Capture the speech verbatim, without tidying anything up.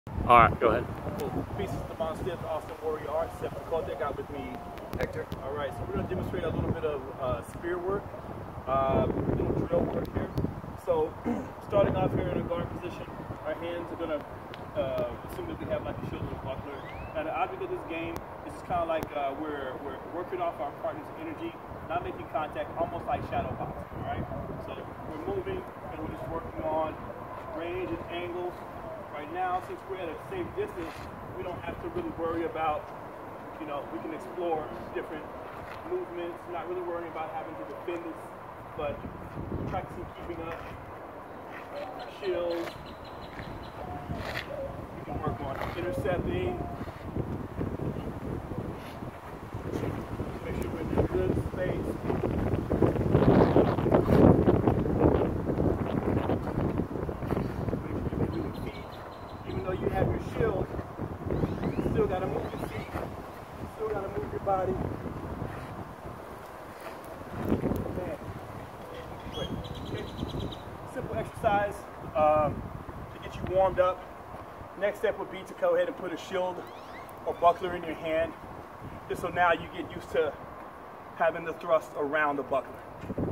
All right, go ahead. Cool. Peace is the Monster, Austin Warrior Arts. Steph McCullough, got with me Hector. All right, so we're going to demonstrate a little bit of uh, spear work, uh, little drill work here. So starting off here in a guard position, our hands are going to uh, assume that we have like a shield and buckler. Now the object of this game is just kind of like uh, we're, we're working off our partner's energy, not making contact, almost like shadow boxing, all right? So we're moving and we're just working on range and angles. Right now, since we're at a safe distance, we don't have to really worry about, you know, we can explore different movements, not really worrying about having to defend this, but practicing keeping up, shields. We can work on intercepting. Make sure we're in a good space. Even though you have your shield, you still gotta move your feet. You still gotta move your body. Man. Wait. Okay. Simple exercise um, to get you warmed up. Next step would be to go ahead and put a shield or buckler in your hand. Just so now you get used to having the thrust around the buckler.